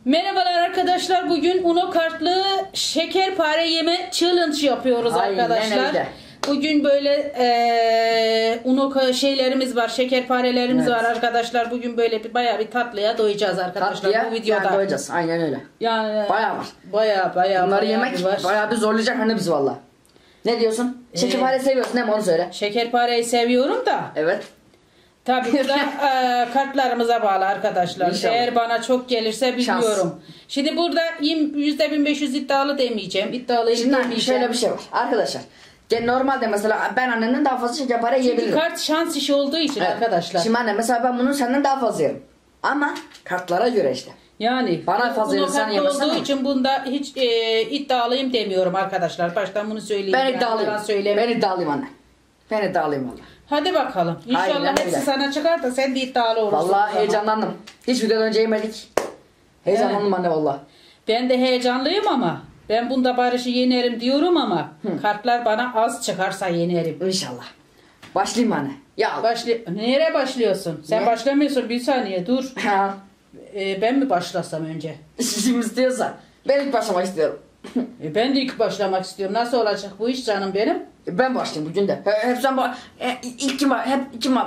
Merhabalar arkadaşlar. Bugün Uno kartlı şekerpare yeme challenge yapıyoruz. Aynen arkadaşlar. Öyle. Bugün böyle Uno şeylerimiz var, şekerparelerimiz var arkadaşlar. Bugün böyle bayağı bir tatlıya doyacağız arkadaşlar. Tatlıya, bu videoda. Yani doyacağız. Aynen öyle. Yani bayağı var. Bayağı. Bunları yemek bayağı bir zorlayacak hani biz valla. Ne diyorsun? Şekerpare seviyorsun değil mi, onu söyle. Şekerpareyi seviyorum da. Evet. Tabii bu da kartlarımıza bağlı arkadaşlar. İnşallah. Eğer bana çok gelirse bilmiyorum. Şans. Şimdi burada %1500 iddialı demeyeceğim. İddialıyım şimdi demeyeceğim. Şöyle bir şey var arkadaşlar. Normalde mesela ben annenin daha fazla şekerpare yiyebilirim. Çünkü kart şans işi olduğu için arkadaşlar. Şimdi anne mesela ben bunu senden daha fazla yerim. Ama kartlara göre işte. Yani bana fazla yersen yemezsen olduğu için bunda hiç iddialıyım demiyorum arkadaşlar. Baştan bunu söyleyeyim. Ben iddialıyım. Ben iddialıyım anne. Ben iddialıyım valla. Hadi bakalım. İnşallah aynen hepsi öyle. Sana çıkar da sen de iddialı olursun. Vallahi heyecanlandım. Hiç videodan önce yemedik. Heyecanlandım anne valla. Ben de heyecanlıyım ama ben bunda Barış'ı yenerim diyorum ama kartlar bana az çıkarsa yenerim. İnşallah. Başlayayım anne. Ya. Nereye başlıyorsun? Sen başlamıyorsun, bir saniye dur. Ben mi başlasam önce? Şimdi istiyorsan. Ben ilk başlamak istiyorum. Ben de ilk başlamak istiyorum. Nasıl olacak bu iş canım benim? Ben başlayayım bugün de. Hep sen ilk kim var? Hep kim var?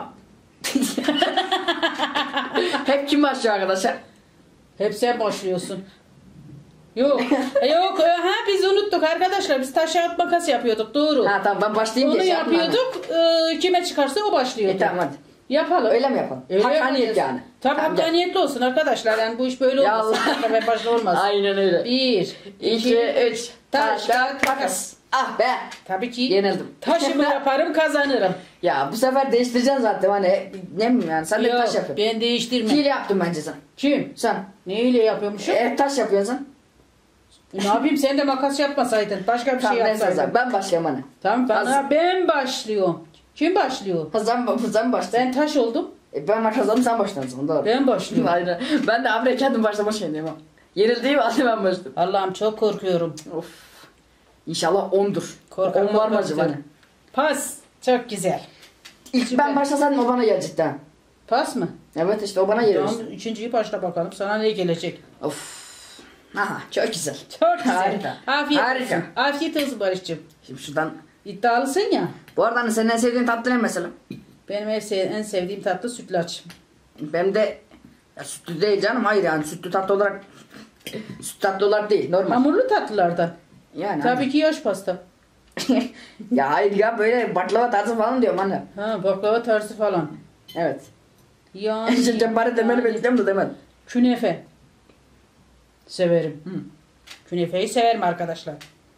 Hep kim başlıyor arkadaşlar? Hep sen başlıyorsun. Yok. Biz unuttuk arkadaşlar. Biz taş kağıt makas yapıyorduk. Doğru. Ha tamam, ben başlayayım. Onu yapıyorduk. Kime çıkarsa o başlıyordu. Tamam hadi. Yapalım. Öyle mi yapalım? Hakkaniyet yani. Tabii hakkaniyetli olsun arkadaşlar. Yani bu iş böyle olmasın. Ben başta olmaz. Aynen öyle. 1, 2, 3. Taş kağıt makas. Ah be. Tabii ki. Yenildim. Taşımı yaparım, kazanırım. Ya bu sefer değiştireceksin zaten hani, ne bileyim yani, sen de taş yapıyorsun. Ben değiştirmem. Hile yaptın bence sen. Kim? Sen. Ne hile yapıyormuşum? Taş yapıyorsun sen. Ne yapayım, sen de makas yapmasaydın. Başka bir şey yapsaydın. Ben başlayayım hani. Tamam ben başlıyorum. Kim başlıyor? Sen başla. Ben taş oldum. Ben kazandım, sen başladın, doğru. Ben başlıyorum. Aynen. Ben de abre kendim başlamak şeyindeyim. Yenildiğim halde ben başladım. Allah'ım çok korkuyorum. Of. İnşallah 10'dur. 10 var mı acaba? Pas. Çok güzel. İlk ben başlasaydım o bana gelecekti ha. Pas mı? Evet işte o bana gelir. Tamam, üçüncüyü başla bakalım. Sana ne gelecek? Of. Aha, çok güzel. Çok güzel. Harika. Afiyet olsun. Afiyet olsun Barış'cığım. Şimdi şuradan. İddialısın ya. Bu arada senin en sevdiğin tatlı ne mesela? Benim en sevdiğim tatlı sütlaç. Benim de ya, sütlü değil canım, hayır yani sütlü tatlı olarak süt tatlı olarak değil, normal. Hamurlu tatlılardan. Yani tabii ki yaş pasta. Ya hayır ya, böyle baklava tarzı falan diyorum anne. Ha, baklava tarzı falan. Evet. Yani. Şekerpare demeni bekliyorum da demedim. Künefe. Severim. Künefeyi severim arkadaşlar.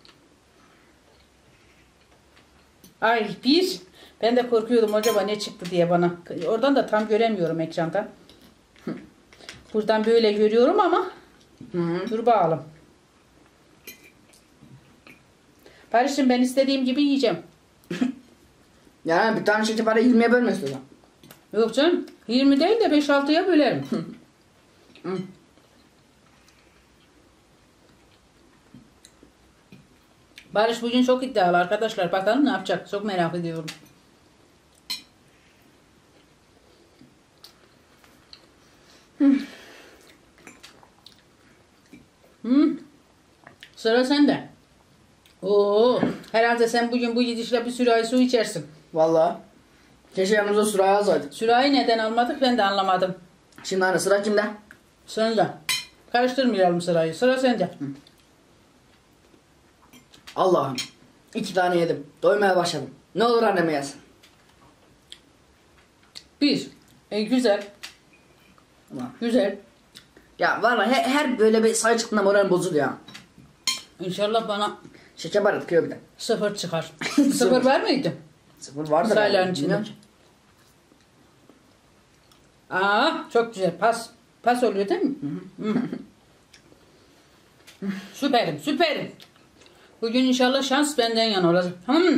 Ay ben de korkuyordum acaba ne çıktı diye bana. Oradan da tam göremiyorum ekrandan. Buradan böyle görüyorum ama. Dur bakalım. Barış'ım, ben istediğim gibi yiyeceğim. Yani bir tane şekerpare 20'ye bölme istiyorsan. Yok canım. 20 değil de 5-6'ya bölerim. Barış bugün çok iddialı arkadaşlar. Bakalım ne yapacak. Çok merak ediyorum. Sıra sende. Oo, herhalde sen bugün bu gidişle bir sürahi su içersin. Vallahi. Keşke yanımıza sürahi alsaydık. Sürahi neden almadık ben de anlamadım. Şimdi hani sıra kimde? Sende. Karıştırmayalım sırayı. Sıra sende. Allah'ım. 2 tane yedim. Doymaya başladım. Ne olur anneme yazsın. 1. Güzel. Güzel. Ya vallahi her böyle bir sayı çıktığında moral bozuluyor. İnşallah bana şekerpare tıkıyor bir de. 0 çıkar. 0 var mıydı? 0 vardır. Sayıların içinde. Çok güzel. Pas oluyor değil mi? Süperim. Bugün inşallah şans benden yana olacak.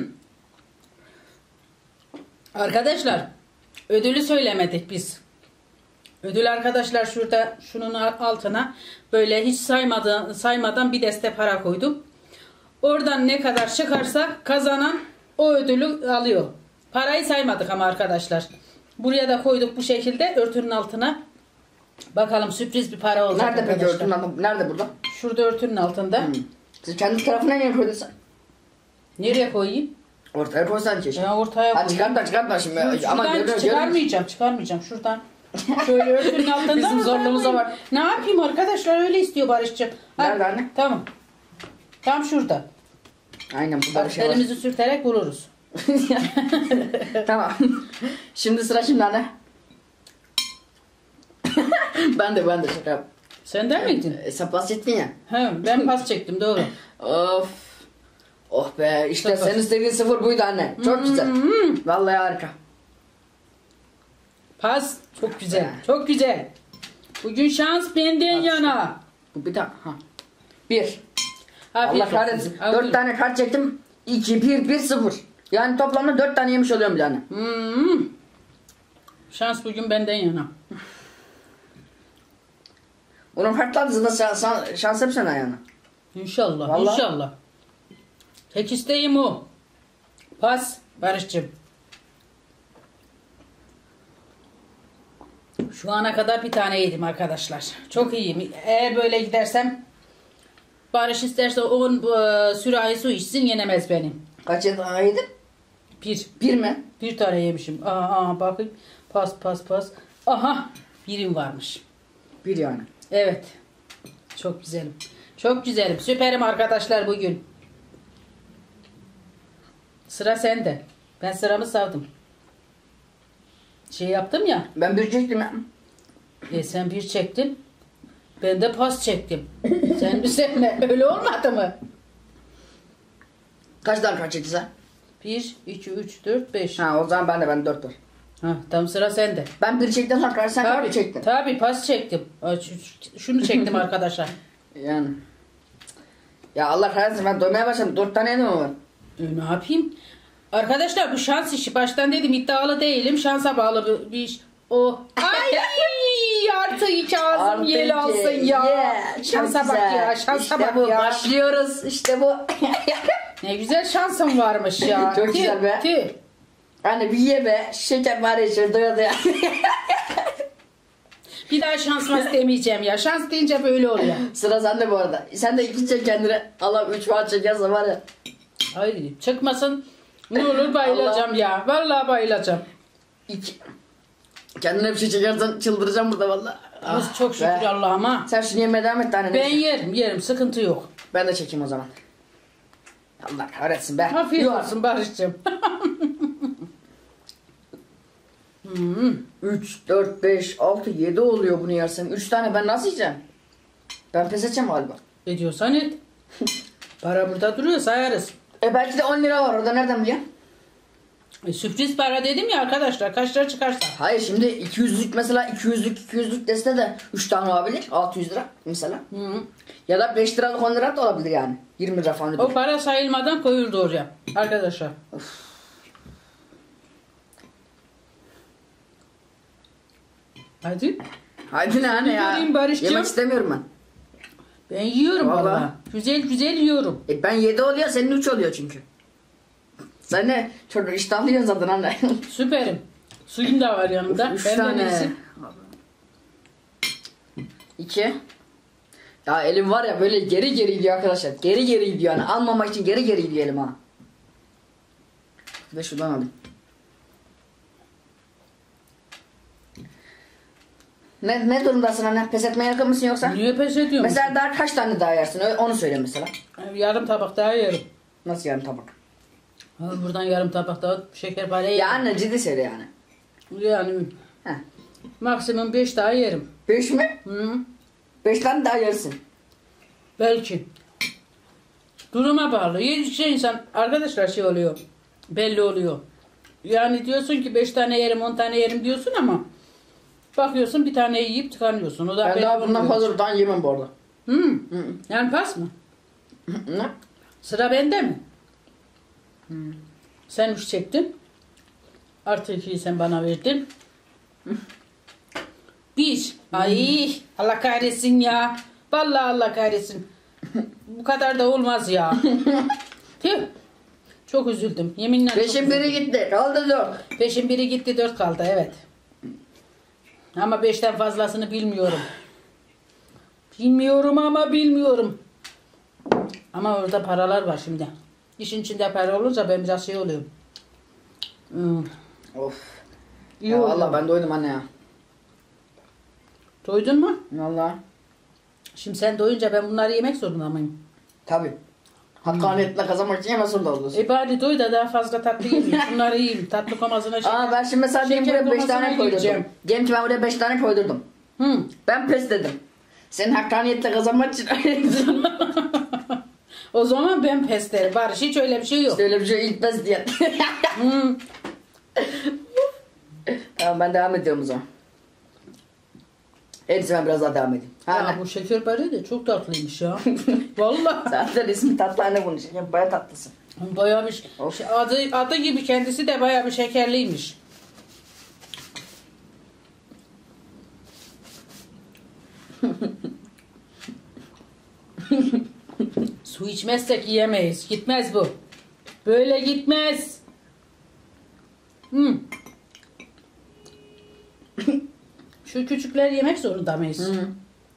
Arkadaşlar, ödülü söylemedik biz. Ödül arkadaşlar şurada, şunun altına böyle hiç saymadan bir deste para koydum. Oradan ne kadar çıkarsa kazanan o ödülü alıyor. Parayı saymadık ama arkadaşlar. Buraya da koyduk bu şekilde örtünün altına. Bakalım sürpriz bir para olacak Nerede peki arkadaşlar. örtünün altında? Nerede burada? Şurada örtünün altında. Siz kendi tarafına niye koydun? Nereye koyayım? Ortaya koysan keşke. Ben ortaya Ha koyayım. çıkartma şimdi. Şuradan Ama görüyorum. çıkarmayacağım şuradan. Şöyle örtünün altından Bizim ortaya zorluğumuza koyayım. bak. Ne yapayım arkadaşlar, öyle istiyor Barış'cığım. Ha, Nerede anne? Tamam. Tam şurada. Aynen burada bir Bak, şey var. elimizi sürterek buluruz. Tamam. Şimdi sıra şimdi anne. ben de şaka yap. Sen de miydin? Sen pas ettin ya. He, ben pas çektim doğru. Of. Oh be işte Sıfır. senin istediğin sıfır buydu anne. Çok güzel. Vallahi harika. Pas çok güzel. Çok güzel. Bugün şans benden yana. Bu bir tane. Ha. Bir. Afiyet Allah kahretsin. olsun. 4 tane kart çektim. 2, 1, 0. Yani toplamda 4 tane yemiş oluyorum bir tane. Şans bugün benden yana. Onun kartları da şans hep sana yani. İnşallah. Vallahi. İnşallah. Tek isteğim o. Pas Barış'cığım. Şu ana kadar bir tane yedim arkadaşlar. Çok iyiyim. Eğer böyle gidersem Barış isterse 10 sürahi su içsin, yenemez benim. Kaç yedin? Bir. 1 mi? Bir tane yemişim. Aha bakın. Pas. Aha. Birim varmış. 1 yani. Evet. Çok güzelim. Çok güzelim. Süperim arkadaşlar bugün. Sıra sende. Ben sıramı savdım. Şey yaptım ya. Ben 1 çektim ya. Sen bir çektin. Ben de pas çektim. Sen ne? Öyle olmadı mı? Kaç tane kart çekti sen? 1, 2, 3, 4, 5. Ha o zaman ben 4 var. Ha, tam sıra sende. Ben 1 çektim sonra kart sen kart çektin. Tabii pas çektim. Şunu çektim arkadaşlar. Yani. Ya Allah kahretsin ben doymaya başladım. 4 tane yedim ama. Ne yapayım? Arkadaşlar bu şans işi. Baştan dedim iddialı değilim. Şansa bağlı bir iş. O. Ay artı 2 ağzım Artı yel iki. alsın ya. Yeah, Şansa çok bak güzel. ya. Şansa İşte bak bu. ya. Başlıyoruz. İşte bu. Ne güzel şansım varmış ya. Çok güzel be. Tüh. Anne bir ye be. Şeker var ya şurada ya. Bir daha şans istemeyeceğim ya. Şans deyince böyle oluyor. Sıra sende bu arada. Sen de 2 çek kendine. Allah 3 var çekerse var ya. Hayır çıkmasın. Ne olur bayılacağım ya. Vallahi bayılacağım. 2. Kendine bir şey çekersen çıldıracağım burada valla. Biz çok şükür Allah'ıma. Sen şunu yemeye devam et tane. Ben yerim. Sıkıntı yok. Ben de çekeyim o zaman. Allah kahretsin be. Afiyet Yok. olsun Barış'cığım. 3, 4, 5, 6, 7 oluyor bunu yersen. 3 tane ben nasıl yiyeceğim? Ben pes edeceğim galiba. Ne diyorsan et. Para burada duruyor, sayarız. Belki de 10 lira var orada, nereden biliyorsun? Sürpriz para dedim ya arkadaşlar, kaç lira çıkarsa. Hayır şimdi 200'lük mesela 200'lük deste de 3 tane olabilir. 600 lira mesela. Ya da 5 liralık 10 lira da olabilir yani. 20 lira falan. O para sayılmadan koyuldu oraya arkadaşlar. Hadi. Hadi ne anne ya. Göreyim Barış'cığım. Yemek istemiyorum ben. Ben yiyorum Vallahi. valla. Güzel yiyorum. Ben 7 oluyor, senin 3 oluyor çünkü. Sen ne? Çok iştahlıyım zaten anne. Süperim. Suyum da var yanımda. 3 Benden tane. iyisi. 2. Ya elim var ya böyle geri gidiyor arkadaşlar. Geri gidiyor yani. Almamak için geri gidiyor elim ha. Bir de şuradan alayım. Ne durumdasın anne? Pes etmeye yakın mısın yoksa? Niye pes ediyorsun? Mesela daha kaç tane daha yersin? Onu söyle mesela. Yarım tabak daha yerim. Nasıl yarım tabak? Buradan yarım tabak daha şekerpare yerim. Ya anne ciddi söyle yani. Yani Heh. maksimum 5 daha yerim. 5 mi? Hı. 5 tane daha yersin. Belki. Duruma bağlı. Yedikçe insan arkadaşlar şey oluyor. Belli oluyor. Yani diyorsun ki 5 tane yerim 10 tane yerim diyorsun ama bakıyorsun bir tane yiyip tıkanıyorsun. O da Ben belli daha bundan olmuyor. fazladan yemem bu arada. Yani pas mı? Ne? Sıra bende mi? Sen 3 çektin. Artı 2'yi sen bana verdin. 1. Ay Allah kahretsin ya. Vallahi Allah kahretsin. Bu kadar da olmaz ya. Tüh. Çok üzüldüm. Yeminle çok 5'in biri gitti. Kaldı 4. 5'in biri gitti 4 kaldı evet. Ama 5'ten fazlasını bilmiyorum. Bilmiyorum ama bilmiyorum. Ama orada paralar var şimdi. İşin içinde para olunca ben biraz şey oluyorum. Of. İyi Ya oldu. valla ben doydum anne ya. Doydun mu? Valla. Şimdi sen doyunca ben bunları yemek zorunda mıyım? Tabi. Hakkaniyetle kazanmak için yemez zorunda olursun. Bari doy da daha fazla tatlı yemeyeyim. Bunları yiyeyim. Tatlı komasına şey. Aa ben şimdi mesela diyelim Şeker buraya 5 komasına tane koydurdum. gireceğim. Diyelim ki ben buraya 5 tane koydurdum. Hı. Ben pes dedim. Senin hakkaniyetle kazanmak için O zaman ben pes derim. Barış hiç öyle bir şey yok. İşte öyle bir şey ilk pes diye. Hı. Tamam ben devam ediyorum o zaman. Hepsi ben biraz daha devam edeyim. Ha, Ya ne? bu şeker böreği de çok tatlıymış ya. Vallahi. Zaten ismi tatlı anne bunun için. Baya tatlısın. Bayağı bir Of. adı gibi kendisi de bayağı bir şekerliymiş. Su içmezsek yiyemeyiz. Gitmez bu. Böyle gitmez. Şu küçükler yemek zorunda mıyız? Hı.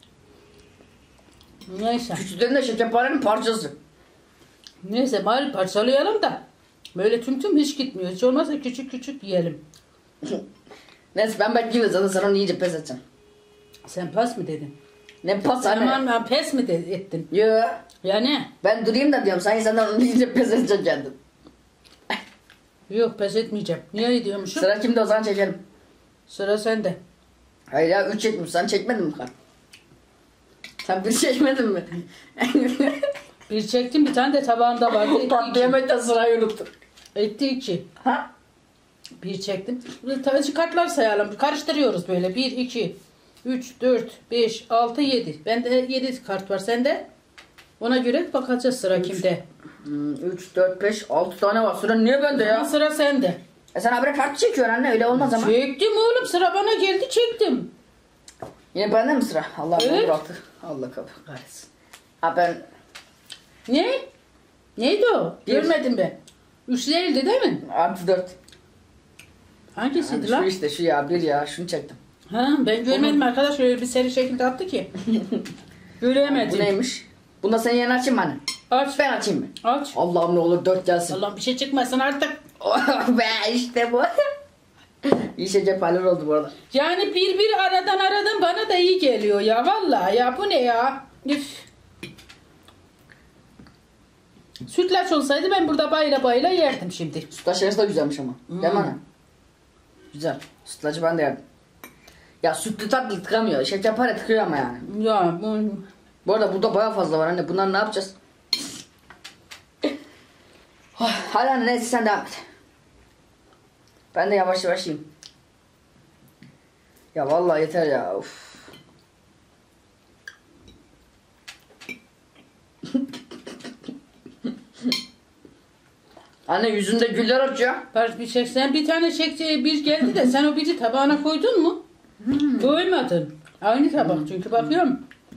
Neyse. Küçüklerin de şekerparenin parçası. Neyse bari parçalayalım da. Böyle tüm hiç gitmiyor. Hiç olmazsa küçük küçük yiyelim. Neyse ben bekleyeyim zaten sen onu iyice pes edeceksin. Sen pas mı dedin? Ne pas anne? Tamam ben pes mi ettin? Yo. Ya ne? Ben durayım da diyorum sanki senden onu iyice pes edeceksin kendin. Yok pes etmeyeceğim. Niye ediyormuşum? Sıra kimde o zaman çekelim. Sıra sende. Hayır ya 3 çekmiş sen çekmedin mi kart? Sen bir çekmedin mi? Bir çektim bir tane de tabağımda vardı. Etti iki. Patlayamayınca sırayı unuttum. Etti iki. Ha? Bir çektim. Kartlar sayalım. Karıştırıyoruz böyle. 1, 2, 3, 4, 5, 6, 7. Bende 7 kart var. Sende? Ona göre bakacağız sıra kimde. 3, 4, 5, 6 tane var. Sıra niye bende Ya ya? sıra sende. Sen habire kart çekiyorsun anne öyle olmaz ama. Çektim oğlum. Sıra bana geldi çektim. Yine bende mi sıra? Allah Evet. beni bıraktı. Allah kapı kahretsin. Ha ben Ne? Neydi o? Bir. Görmedim ben. 3 değildi değil mi? artı 4. Hangisiydi Şu lan? işte şu ya bir ya şunu çektim. Ha, ben görmedim arkadaş. Öyle bir seri şekilde attı ki. Göremedim. Bu neymiş? Bunda sen yeni açayım mı anne? Aç. Ben açayım mı? Aç. Allah'ım ne olur 4 gelsin. Allah'ım bir şey çıkmasın artık. Be işte bu. İyi şekerpareler oldu bu arada. Yani bir aradan bana da iyi geliyor ya. Vallahi ya bu ne ya? Üf. Sütlaç olsaydı ben burada bayla bayla yerdim şimdi. Sütlaç yarısı da güzelmiş ama. Değil mi anne? Güzel. Sütlacı ben de yerdim. Ya sütlü tatlı tıkamıyor. Şekerpare tıkıyor ama yani. Ya bu... Bu arada burada baya fazla var anne. Bunlar ne yapacağız? Hadi anne neyse sen devam et. Ben de yavaş yavaş yiyeyim. Ya vallahi yeter ya. Of. Anne yüzünde güller açıyor. Barış bir çek. Sen bir tane çekti bir geldi de sen o biri tabağına koydun mu? Koymadın. Aynı tabak çünkü bakıyorum.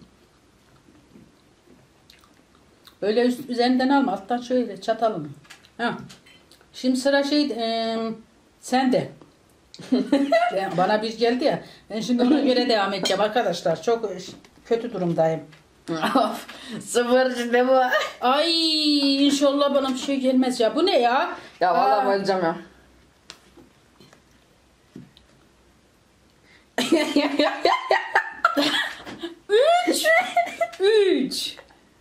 Öyle üzerinden alma. Alttan şöyle çatalım. Ha. Şimdi sıra sende. Bana bir geldi ya. Ben şimdi ona göre devam edeceğim arkadaşlar. Çok kötü durumdayım. Of. Sıfır işte bu. Ay inşallah bana bir şey gelmez ya. Bu ne ya? Ya vallahi Aa, bayılacağım ya. Üç.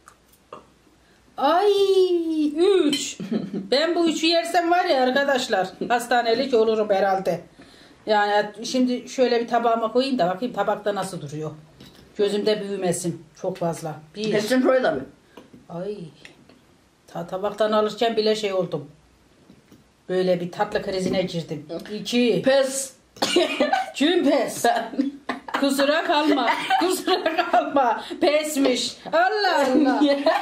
Ay 3. Ben bu 3'ü yersem var ya arkadaşlar hastanelik olurum herhalde. Yani şimdi şöyle bir tabağıma koyayım da bakayım tabakta nasıl duruyor. Gözümde büyümesin çok fazla. 1. Hepsini koy tabi. Ay. Tabaktan alırken bile şey oldum. Böyle bir tatlı krizine girdim. 2. Pes. Pes. Kusura kalma. Kusura kalma. Pesmiş. Allah Allah.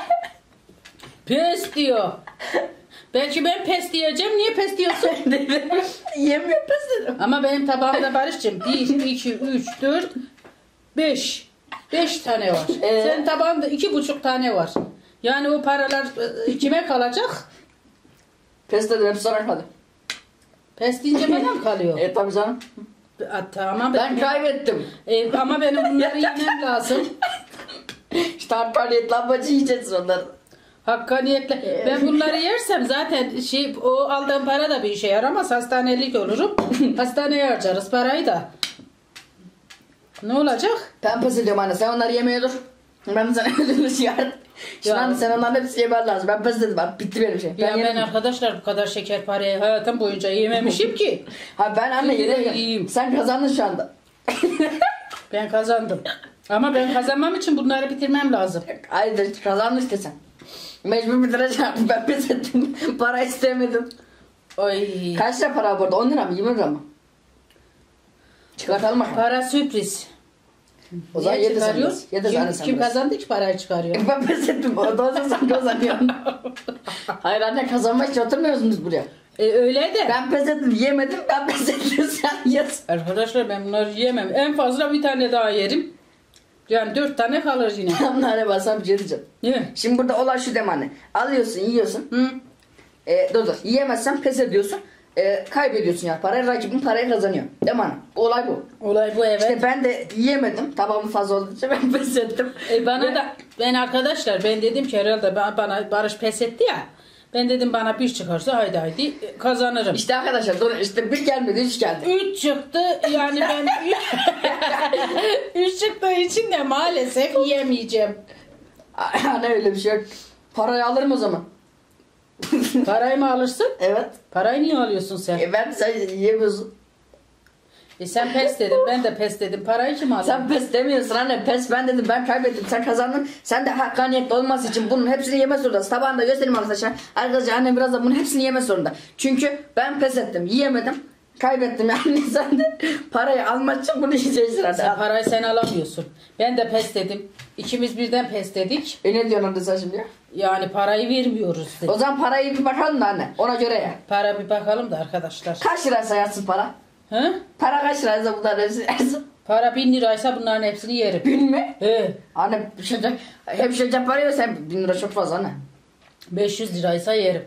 Pes diyor. Belki ben pes diyeceğim. Niye pes diyorsun? Yemiyor pes dedim. Ama benim tabağımda Barış'cığım 1, 2, 3, 4, 5. 5 tane var. Senin tabağında 2,5 tane var. Yani o paralar kime kalacak? Pes dedim hepsi sana kaldı. Pes deyince bana mı kalıyor? Tabi canım. Tamam Ben kaybettim. ama benim bunları yemem lazım. İşte hakkaniyet lambacı yiyeceğiz onları. Hakkaniyetle. Ben bunları yersem zaten o aldığım para da bir işe yaramaz. Hastanelik olurum. Hastaneye harcarız parayı da. Ne olacak? Ben pes ediyorum anne. Sen onları yemeye dur. Ben sana ödülü çıkardım. Şimdi anne sen onların hepsini yemen lazım. Ben pes dedim. Bak bitti benim şey. Ben yemedim. arkadaşlar bu kadar şeker parayı hayatım boyunca yememişim ki. Ha ben anne Şimdi de yiyeyim. yiyeyim. Sen kazandın şu anda. Ben kazandım. Ama ben kazanmam için bunları bitirmem lazım. Hayır kazandın işte sen. Mecbur bitireceğim. Ben pes ettim. Para istemedim. Ay. Kaç lira para bu arada? 10 lira mı? 20 lira mı? Çıkartalım bakalım. Para sürpriz. O zaman Niye yedi sen çıkarıyor? biraz. Yedi sen sen Kim biraz. kazandı ki parayı çıkarıyor? Ben pes ettim. Orada olsa sen kazanıyorsun. Hayır anne kazanmak için oturmuyorsunuz buraya. Öyle de. Ben pes ettim yemedim. Ben pes ettim sen yes. Arkadaşlar ben bunları yiyemem. En fazla bir tane daha yerim. Yani 4 tane kalır yine. Anne ben sana bir şey diyeceğim. Değil mi? Şimdi burada olay şu deme anne. Alıyorsun yiyorsun. Hı. Dur. Yiyemezsen pes ediyorsun. Kaybediyorsun ya parayı. Rakibin parayı kazanıyor. Değil mi anne? Olay bu. Olay bu evet. İşte ben de yiyemedim. Tabağım fazla olduğu için ben pes ettim. Bana da ben arkadaşlar ben dedim ki herhalde bana Barış pes etti ya. Ben dedim bana bir çıkarsa haydi kazanırım. İşte arkadaşlar dur işte bir gelmedi 3 geldi. 3 çıktı yani ben 3 çıktığı için de maalesef yiyemeyeceğim. Anne öyle bir şey yok. Parayı alırım o zaman. Parayı mı alırsın? Evet. Parayı niye alıyorsun sen? Ben sen yiyemiyorsun. Sen pes dedin ben de pes dedim. Parayı kim alır? Sen pes demiyorsun anne. Pes ben dedim ben kaybettim. Sen kazandın. Sen de hakkaniyetli olması için bunun hepsini yeme zorundasın. Tabağında göstereyim arkadaşlar. Arkadaşlar annem biraz da bunun hepsini yeme zorunda. Çünkü ben pes ettim. Yiyemedim. Kaybettim yani sen de parayı almak için bunu yiyeceksin hadi. Sen parayı sen alamıyorsun. Ben de pes dedim. İkimiz birden pes dedik. Ne diyorsun orada sen şimdi ya? Yani parayı vermiyoruz O dedik. zaman parayı bir bakalım da anne. Ona göre ya. Para bir bakalım da arkadaşlar. Kaç liraysa yatsın para? Hı? Para kaç liraysa bunların hepsi yatsın. Para 1000 liraysa bunların hepsini yerim. Bin mi? He. Anne bir şey hep şey parayı sen 1000 lira çok fazla anne. 500 liraysa yerim.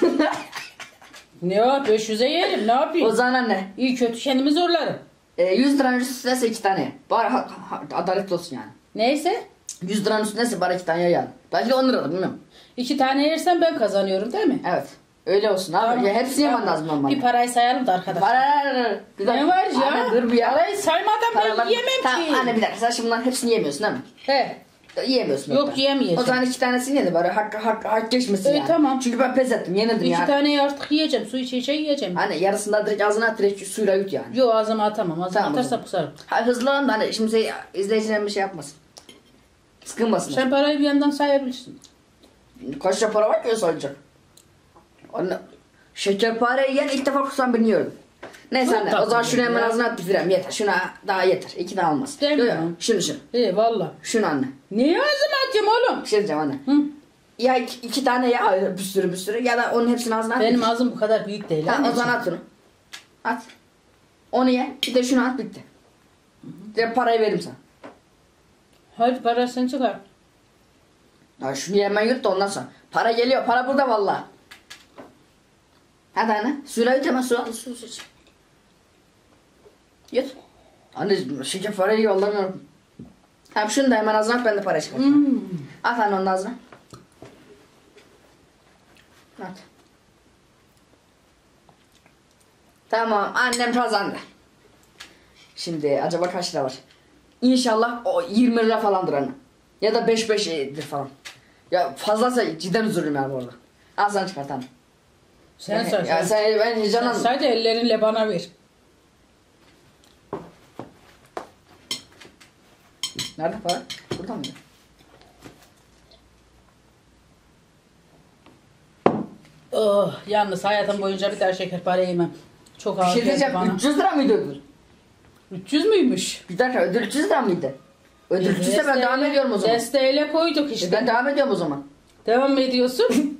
Ne var 500'e yerim ne yapayım? O zaman anne. İyi kötü kendimi zorlarım. 100 liranın üstündeyse 2 tane. Bari adaletli olsun yani. Neyse 100 liranın üstündeyse bari 2 tane yani. Belki de 10 lira da bilmiyorum. 2 tane yersem ben kazanıyorum değil mi? Evet. Öyle olsun abi. Tamam. Ya hepsini yemen lazım normalde. Bir parayı sayalım da arkadaşlar. Para. Bir Ne var ya? Anne dur bir ya. Parayı saymadan Para ben var. yiyemem Tamam, ki. anne bir dakika sen şimdi bunların hepsini yemiyorsun değil mi? He. Yiyemiyorsun. Yok, hatta. yiyemeyeceğim. O zaman 2 tanesini ye de bari hak geçmesin yani. Tamam. Çünkü ben pes ettim yenildim 2 yani. tane artık yiyeceğim. Su içeceğim yiyeceğim. Anne yarısında direkt ağzına at direkt suyla yut yani. Yok ağzıma atamam. Ağzıma Tamam, o atarsa zaman. kusarım. Ha, hızlı olun da hani şimdi izleyicilerin bir şey yapmasın. Sıkılmasın. Sen parayı bir yandan sayabilirsin. Kaç lira para var ki öyle sayacak? Anne şekerpareyi yiyen ilk defa kusan birini gördüm. Neyse anne o zaman şunu hemen ağzına at bitireyim yeter. Şuna daha yeter. 2 daha olmaz. Demiyorum. Yok, şunu. Valla. Şunu anne. Niye ağzıma atayım oğlum? Bir şey diyeceğim anne. Hı. Ya 2 tane ya bir sürü ya da onun hepsini ağzına at. Benim ağzım bu kadar büyük değil. Ha, o anneciğim. zaman at onu. At. Onu ye. Bir de şunu at bitti. De parayı veririm sana. Hadi parasını çıkar. Ya şunu hemen yut da ondan sonra. Para geliyor. Para burada valla. Hadi anne. Suyla yut hemen su al. Su. Yut. Anne şeker parayı yollamıyorum. Tamam şunu da hemen ağzına at ben de para çıkartayım. At anne onun ağzına. At. Tamam annem kazandı. Şimdi acaba kaç lira var? İnşallah o 20 lira falandır anne. Ya da 5-5'dir falan. Ya fazlasa cidden üzülürüm yani bu arada. Al sana çıkart anne. Sen say. Ya sen ben Sen heyecanlandım. say da ellerinle bana ver. Nerede para? Burada mı? Oh, yalnız hayatım boyunca bir daha şekerpare yemem. Çok Bir ağır şey geldi diyeceğim. bana. 300 lira mıydı ödül? 300 müymüş? Bir dakika ödül 300 lira mıydı? Ödül 300'se ben devam ediyorum o zaman. Desteğiyle koyduk işte. Ben devam ediyorum o zaman. Devam mı ediyorsun?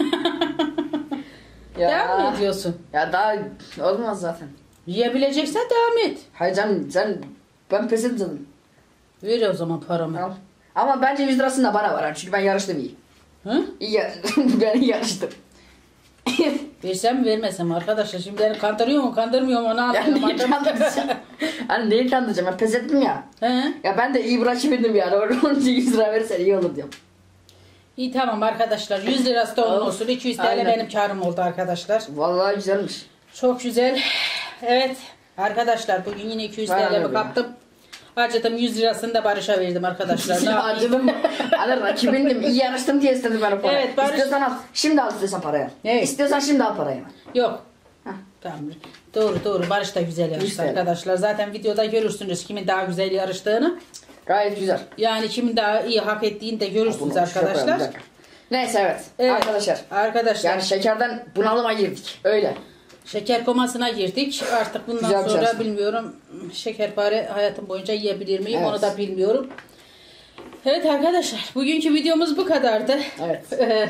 Ya, Devam mı ediyorsun? Ya daha olmaz zaten. Yiyebileceksen devam et. Hayır canım ben pes ettim. Ver o zaman paramı. Tamam. Ama bence 100 lirasını da bana var çünkü ben yarıştım iyi. Hı? İyi ben yarıştım. Versem mi vermesem arkadaşlar. Şimdi beni kandırıyor mu kandırmıyor mu ne Yani yapıyorum niye acaba? kandırıyorsun? Hani neyi kandıracağım? Ben pes ettim ya. He? Ya ben de iyi bırakıverdim yani. Onun için 100 lira verirsen iyi olur diyorum. İyi tamam arkadaşlar. 100 lirası da onun Of. olsun. 200 TL Aynen. benim karım oldu arkadaşlar. Vallahi güzelmiş. Çok güzel. Evet arkadaşlar bugün yine 200 Vay TL'mi be. kaptım. Harcadım 100 lirasını da Barış'a verdim arkadaşlar. Ne yapayım? Acıdım. Hani rakibindim. İyi yarıştım diye istedim ben o parayı. Evet, Barış- İstiyorsan al. Şimdi al istiyorsan parayı. Evet. İstiyorsan şimdi al parayı. Yok. Heh. Tamam. Doğru. Barış da güzel yarıştı Güzel. arkadaşlar. Zaten videoda görürsünüz kimin daha güzel yarıştığını. Gayet güzel. Yani kimin daha iyi hak ettiğini de görürsünüz Bunu şuraya koyalım, bir arkadaşlar. dakika. Neyse evet. Evet. Arkadaşlar. Arkadaşlar Yani şekerden bunalıma girdik. Öyle. şeker komasına girdik. Artık bundan Güzel bir sonra yarışma. bilmiyorum şekerpare hayatım boyunca yiyebilir miyim Evet. onu da bilmiyorum. Evet arkadaşlar bugünkü videomuz bu kadardı. Evet.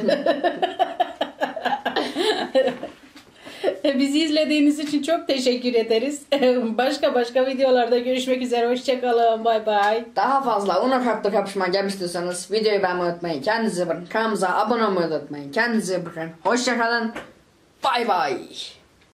Bizi izlediğiniz için çok teşekkür ederiz. Başka videolarda görüşmek üzere. Hoşçakalın. Bay bay. Daha fazla Uno Kart'ta kapışma gelmek istiyorsanız videoyu beğenmeyi unutmayın. Kendinize bakın. Kanalımıza abone olmayı unutmayın. Kendinize bakın. Hoşçakalın. Bay bay.